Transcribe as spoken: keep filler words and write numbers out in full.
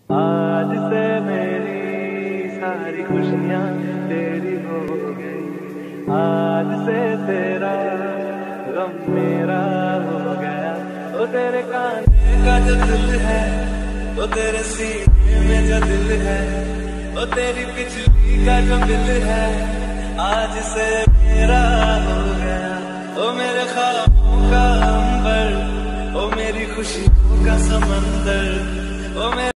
आज से मेरी सारी खुशियाँ तेरी हो गई। आज से तेरा गम मेरा हो गया। ओ तेरे काने का जो दिल है, ओ तेरे सीने में जो दिल है, ओ तेरी बिजली का जो बिल है, आज से मेरा हो गया। ओ मेरे ख्वाबों का अंबर, ओ मेरी खुशियों का समंदर, ओ मेरे